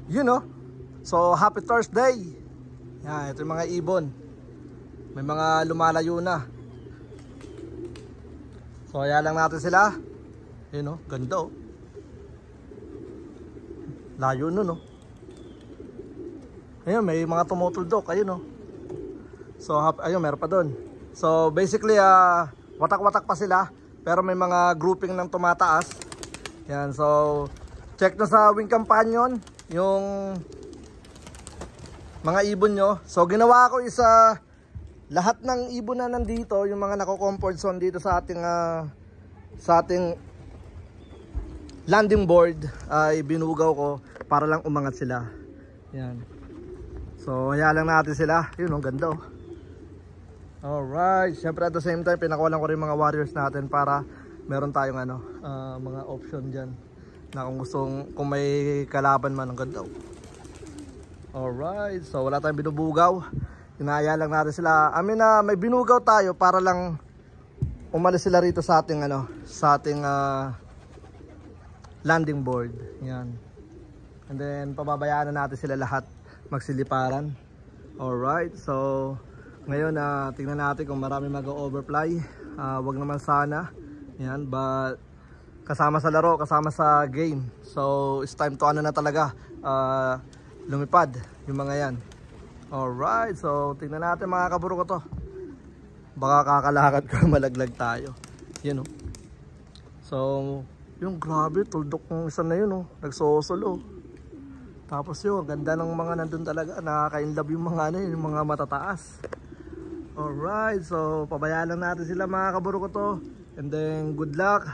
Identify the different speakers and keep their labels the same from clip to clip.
Speaker 1: You know. So happy Thursday. Yan, ito yung mga ibon. May mga lumalayo na. So kaya lang natin sila. You know, ganda oh. Layo nun oh. Ayun, may mga tumutuldok. Ayun oh. So ayun, meron pa doon. So basically watak-watak pa sila. Pero may mga grouping ng tumataas. Yan, so check na sa wing companion yung mga ibon nyo. So ginawa ko isa lahat ng ibon na nandito, yung mga nako-comfort zone dito sa ating landing board ay binugaw ko para lang umangat sila. Yan. So haya lang natin sila. Yun, ang ganda oh. Alright, syempre at the same time pinakawalan ko rin mga warriors natin para meron tayong mga option dyan na kung may kalaban man. Ang ganda oh. Alright, so wala tayong binubugaw. Inaya lang natin sila. May binugaw tayo para lang umalis sila rito sa ating landing board. Yan. And then pababayaan na natin sila lahat magsiliparan. Alright, so ngayon tingnan natin kung marami mag-overfly. Wag naman sana. Yan, but kasama sa laro, kasama sa game. So it's time to na talaga lumipad yung mga yan. Alright, so tingnan natin mga kaburo ko to. Baka kakalakad ko malaglag tayo. Yan oh. So yung grabe, tuldok ng isa na yun oh. Nagsosolo. Tapos yun, ganda ng mga nandun talaga. Nakaka-inlove yung mga yung mga matataas. Alright, so pabayaan lang natin sila mga kaburo ko to. And then good luck.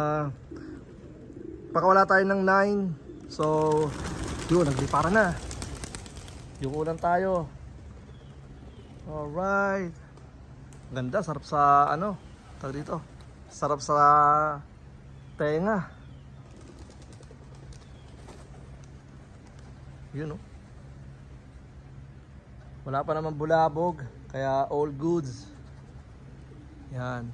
Speaker 1: Pakawala tayo ng 9. So yun, naglipara na. Yung ulan tayo. Alright. Ganda, sarap sa tawag dito. Sarap sa tenga. Yun oh. Wala pa naman bulabog, kaya all goods. Yan.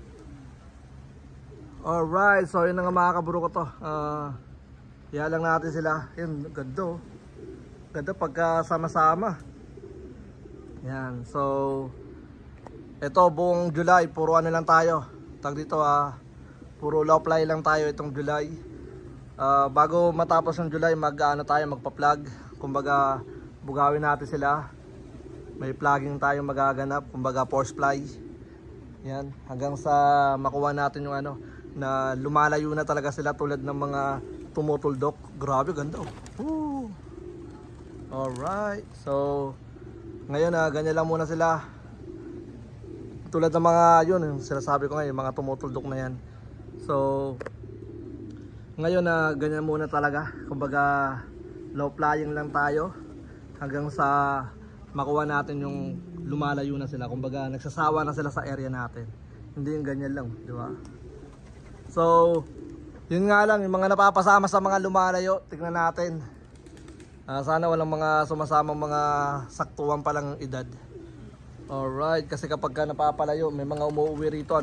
Speaker 1: Alright, so yun na nga mga kaburo ko to. Kaya lang natin sila. Yun, ganda oh. Ganda pagka sama-sama. Yan, so ito buong July, puro lang tayo. Tag dito puro low fly lang tayo itong July. Bago matapos ng July, magpa-plug. Kumbaga, bugawin natin sila. May plugging tayong magaganap, kumbaga force fly. Yan, hanggang sa makuha natin yung na lumalayo na talaga sila tulad ng mga tumutuldok. Grabe, ganda oh. Alright, so ngayon ganyan lang muna sila. Tulad ng mga yung sinasabi ko ngayon, mga tumutuldok na yan. So ngayon ganyan muna talaga. Kumbaga low flying lang tayo hanggang sa makuha natin yung lumalayo na sila. Kumbaga nagsasawa na sila sa area natin. Hindi yung ganyan lang, di ba? So yun nga lang, yung mga napapasama sa mga lumalayo, tignan natin. Sana walang mga sumasamang mga saktuan palang edad. Alright, kasi kapag napapalayo, may mga umuwi rito,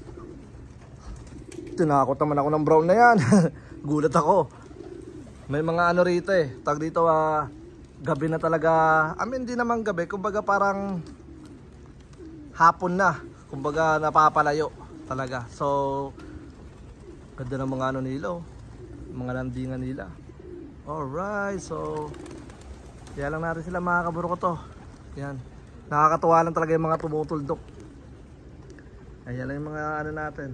Speaker 1: tinakot naman ako ng brown na yan. Gulat ako. May mga rito tag dito gabi na talaga. Hindi naman gabi, kumbaga parang hapon na. Kumbaga napapalayo talaga. So ganda ng mga nila mga landingan nila. Alright, so kaya lang natin sila mga kaburo ko to. Yan, nakakatuwa lang talaga yung mga tumutuldok. Ayan lang yung mga natin.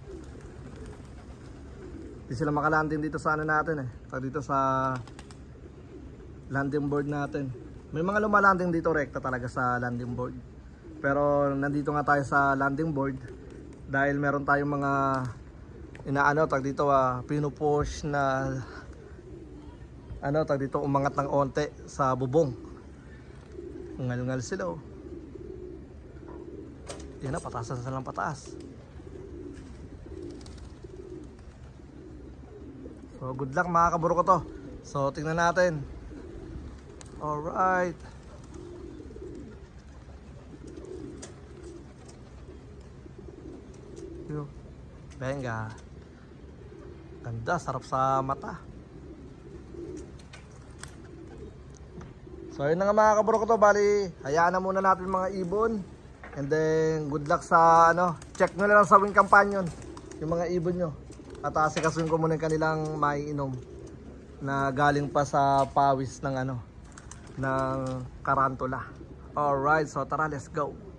Speaker 1: Hindi sila makalanding dito sa natin dito sa landing board natin. May mga lumalanding dito rekta talaga sa landing board. Pero nandito nga tayo sa landing board dahil meron tayong mga tag dito pinupush na tag dito umangat ng onte sa bubong. Ngal-ngal sila oh. Yan na, pataas na silang pataas. So good luck mga kaburo ko to. So tingnan natin. Alright. Benga. Ganda, sarap sa mata. So yun na nga mga kabro ko to, bali hayaan na muna natin mga ibon. And then good luck sa ano, check nyo na lang sa wing companion yung mga ibon nyo. At asikasuhin ko muna yung kanilang maiinom na galing pa sa pawis ng ano, ng karantula. Alright, so tara, let's go.